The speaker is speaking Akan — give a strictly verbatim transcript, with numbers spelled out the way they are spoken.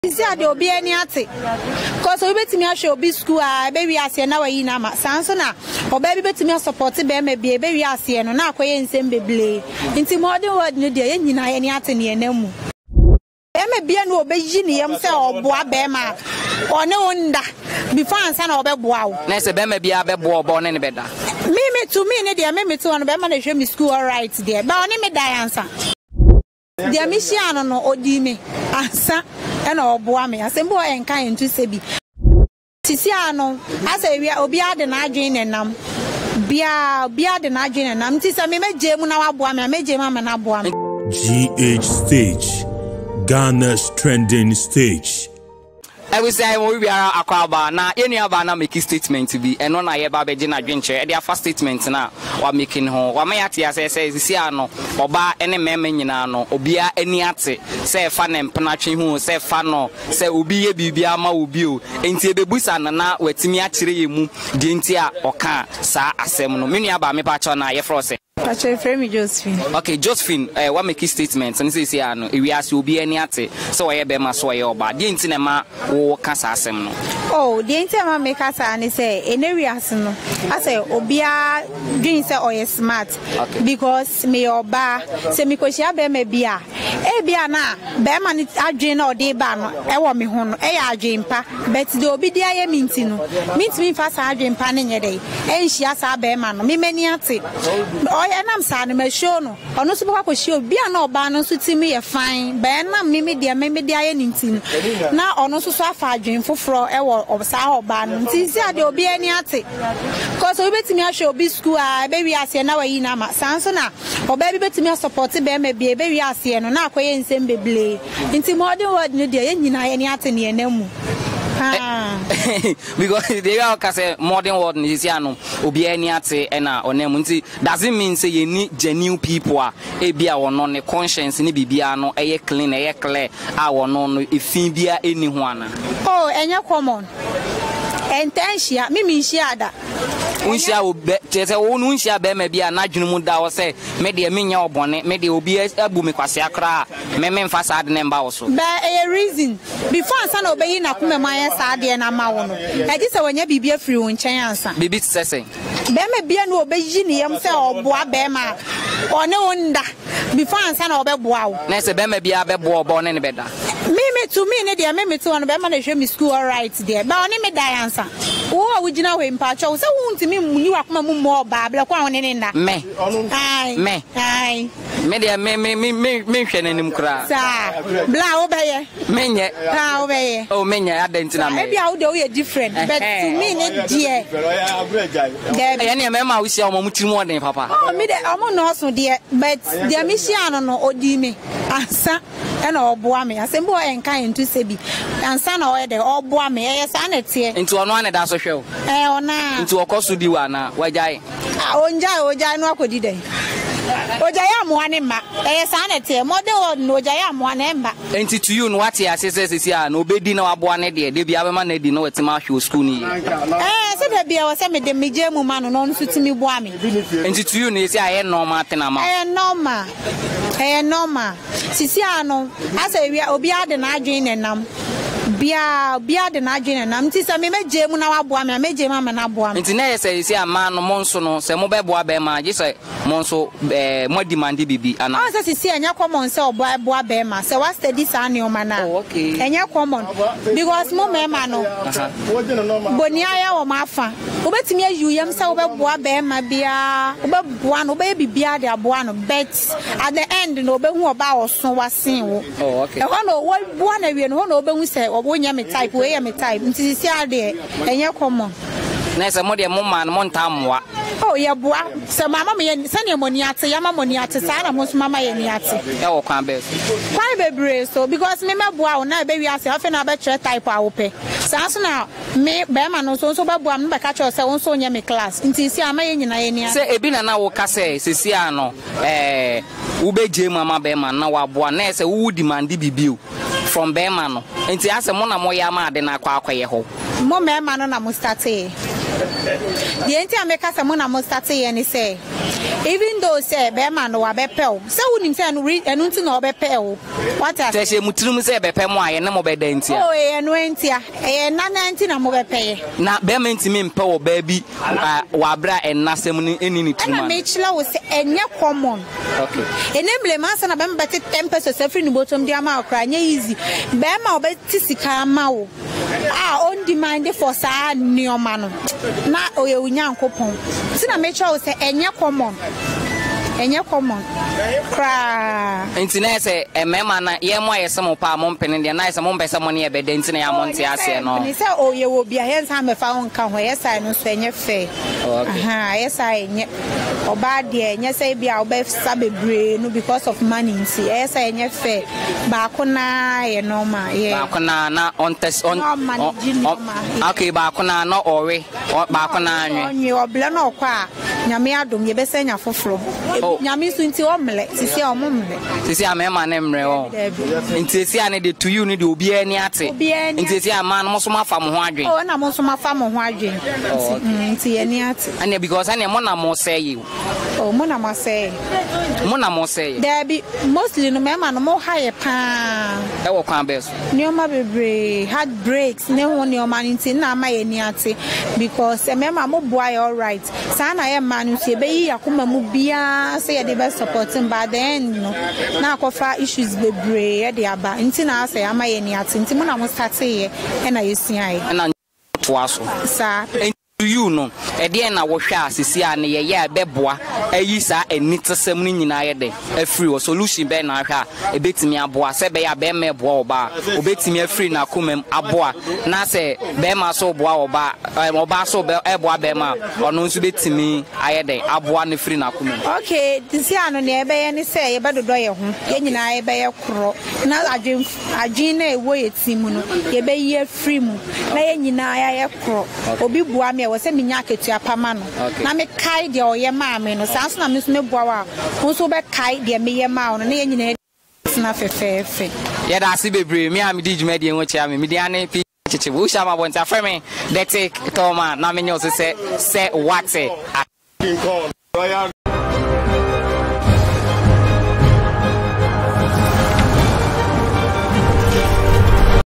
See a do be any ate. Cause we bet me a show be school, baby, I see now in Nama, Sansona, or baby bet me a supported bear may be a baby, I see, and now quay and send baby. Into more than what new day, and any ate near Nemu. There may be no Beijing, or Bois Bema, or no wonder before and son of a wow. Next, a Bema be a boy born any better. Me, to me, dear, me to one Bema, show me school all right there, but only me die answer. Dear Michiano no Odime, answer. And all boy me, I say boy and kind to say be. Tisiano, I say we are Obia the Nigerian and Nam. Bia, Bia the Nigerian and Nam. Tisa me make Jemuna Boame, make Jemma and Abuame. G H stage, Ghana's trending stage. I will say we are a crowd now. Any of our making statement to be and on I have a dinner adventure. Their first statement now. What making home? What may I say? Says Siano or bar any memenino or be any ate. Say fan and panaching who say fano. Say ubi a bibiama ubu. Into the busan na wet me actually mu dintia or can sa asemno. Many about me patchona ye frozen. Frame Josephine. Okay, Josephine, uh, what make statements and say, if we ask you be any ate, so I be my soy or bad. The intima or Cassasem. Oh, the intima make us and say, in areas, no. I say, Obia drinks or smart because me or bar, say, because you be me beer. Eh, beer na, Bearman is a drain or day ban, I want me home, eh, dream pa, but the obidia mintino. Meets me fast, I dream panning a day, and she has a bearman, me many ate. And I'm sad, my show no. Or no super show be an oban to me a fine, but I'm me media, maybe the anything. Now, or no so far dream for fro or sour ban. Since there will be any ate. Cause we bet me a show be school, baby, I see now in Nama, Sansona, or baby bet me a supported bear may be a baby, I see, and now quay and send baby. Into more than what new day, and you know, any ate near Nemu. Because they are say modern world is yano obi any ate na onemunti doesn't mean say you need genuine people a bia wono ne conscience ni bibia no eye clean eye clear a wono no efin bia eni ho ana. Oh enya common entensia me me shia da unshia wo tese wo nu unshia be ma bia na dwunu mu da wo say me de me nya obone me de obi abu me kwase akra me me mfa sad ne mba wo so ba a reason before ansa na obeyi na kuma man sad na ma wo no e ji se wonya bibia free wo nchen ansa bibi sese be ma bia na obeyi ne yam se oboa be ma one wonda before ansa na obeboa wo na se be ma bia be bo obone ne be da me me to me ne de me me to one be ma na hwe me school all right there ba one me die ansa wo awugina we mpacho se wunti me muni wakoma mu mo ba bla kwa one ne nda me ai me ai me de me me me me hwe nanim kra sa bla wo beye menye ha wo beye oh menye adentina me e bia wo de wo different but to me ne die de ya ne me ma wo sia o mo tiri mo den papa oh me de o mo no so de but de me sia no no odi me ansa e na oboa me asembo enka entu sebi ansa na o de oboa me e sa na tie nti ono ane da so hwe eh ona nti okoso di wa na wajai ah onjai ojai no akodi den ojai amoane ma eh sa na tie mo de no ojai amoane mba nti to you no wate asese sesi a no obedi na waboa ne de de bia be ma na di no wetima hwe school ni eh se de bia wo se me de meje mu ma no no nso timi boa me nti to you no esi aye normal tena ma eh normal eh normal sisi ano asa wi obi ade na adwen nenam bia bia de na adwen nenam nti se me meje mu na waboa me meje ma me na boa me nti na yesa esi ama no monso no se mo be boa be ma je se monso eh mo demand bibi ana ah se sisi enya common se oboa boa be ma se wa study sa ne o ma na okay enya common because mo me ma no boni aya wo ma fa obetimi ayu yam se wo be boa be ma bia wo be boa no be bibia de aboa no bet at the end no be hu oba oso wasen wo oh okay e ho no wo boa na wie no ho no obe hu se obo nya me type we ya me type nti sisi ade enye common na se mo de mo ma no mo ntamwa oh ya boa se mama me se ne moni ate ya mama moni ate sa na mo so mama ye ni ate e wo kwan be kwan be bre so because me me boa wo na be wi ase afi na be tre type a wo pe sa so na me be ma no so so be boa me be ka che se wo so nya me class nti si ama ye nyina ye ni se ebi na na wo ka se sisi ano eh wo be je mama be ma na wa boa na se wo demand bibiu from be ma no nti ase mo na mo ya ma ade na akwa akwaye ho mo me ma no na mo start e the enti ameka se mo na mo start ye ni se even though say be man no abepel say wonim say no enu nti na obepel what as say mutirim say bepe mo aye na mo be dantia oh e enu entia e na na nti na mo bepe na be ma ntimi mpe wo ba bi wa bra enasem ni eni ni tuma na me chila wo say enye common okay enemble man say na be mbete ten pesos every ni bottom dia ma okra nya easy be ma obeti sika ma wo ah on demand for sa nioma no na oye unyankopon si na me chila wo say enye common enye common kra ntine se emema na ye mo ayesem pa mo mpene de na ayesem mo mpese mo ne ebe de ntine ya mo nte ase no ni se oye wo bia ye nsa me fa won ka ho ye sai no so enye fe aha ye sai enye oba de enye sai bia oba sa bebre no because of money nsi ye sai enye fe ba ko na ye normal ye ba ko na na on test on okay ba ko na no ore ba ko na anwe onye obla na okwa nyame adom ye be senya foforo nyame so nti omle sisi omle sisi amema na mre o nti sisi ane de to you ni de obi ani ate nti sisi ama no so mafa mo ho adwen oh na mo so mafa mo ho adwen nti ye ni ate ane because ane mo na mo say you oh mo na mo say mo na mo say there be mostly no mema no mo high pa e wo kwan be so nioma bebre heart breaks ne ho nioma nti na ama ye ni ate because mema mo boy all right sa na ye man nti be yi yakoma mu bia say ye dey be supporting but then no na akofa issues bebre ye dey aba nti na say ama ye ni ate nti mo na mo start ye e na yesia ye na to aso sa you no e de na wo hwa asisi a ne ye ye beboa ayi sa enitesem ni nyina ye de afri o solution be na hwa e betimi aboa se be ya be me boa oba obetimi afri na komam aboa na se be ma so boa oba oba so be e boa be ma ono nso betimi aye de aboa ne fri na komam okay disi ano ne be ye ne se ye be dodo ye ho ye nyina ye be ye kro na adwen adwen na ewo ye timu no ye be ye free mu na ye nyina ye kro obi boa me se minya ketua pama no na me kai de oye ma me no sanso na me so me boa wa nso be kai de me ye ma no na ye nyina na fefefe ye da se bebre me am di djuma de enwo chia me me di ane pi chichi wo sha ma bonta frame de take toma na me nyo se se what